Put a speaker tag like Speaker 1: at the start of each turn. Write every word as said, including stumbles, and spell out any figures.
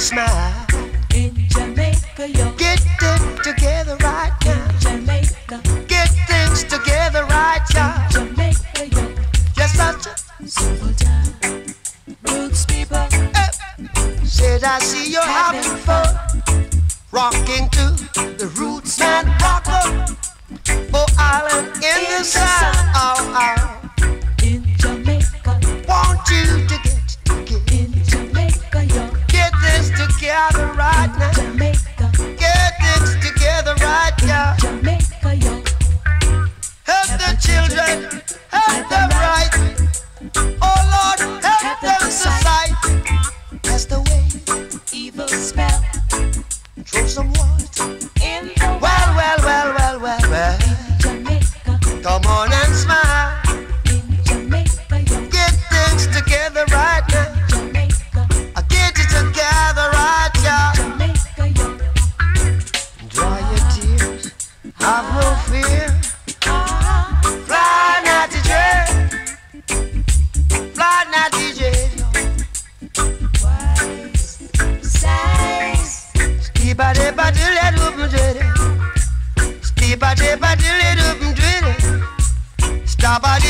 Speaker 1: smile.
Speaker 2: In Jamaica, yo.
Speaker 1: Get it together right now.
Speaker 2: In Jamaica.
Speaker 1: Get things together right now.
Speaker 2: In Jamaica, yo.
Speaker 1: Just such a
Speaker 2: simple time. Roots people.
Speaker 1: Hey. Said I see you're having fun. Rocking to the roots and rocker. Oh, island in, in the sun. Oh, oh.
Speaker 2: In Jamaica.
Speaker 1: Want you to get together.
Speaker 2: In Jamaica, yo.
Speaker 1: Get this together right now.
Speaker 2: Jamaica.
Speaker 1: Get this together right now.
Speaker 2: Jamaica, yo.
Speaker 1: Help the children, help them right. Oh Lord, help them society. That's the way.
Speaker 2: Evil spell.
Speaker 1: Throw some water
Speaker 2: in the
Speaker 1: well, well, well, well, well, well.
Speaker 2: In Jamaica.
Speaker 1: Come on and smile.
Speaker 2: In Jamaica, yo.
Speaker 1: Get things together right now.
Speaker 2: Jamaica.
Speaker 1: Get it together right now.
Speaker 2: Jamaica, yo.
Speaker 1: Dry your tears, have no fear.
Speaker 2: Ah.
Speaker 1: Fly, natty J. Fly, natty J.
Speaker 2: Wise size.
Speaker 1: Skiba de ba de le dum dwede. Skiba de ba de le dum dwede. Staba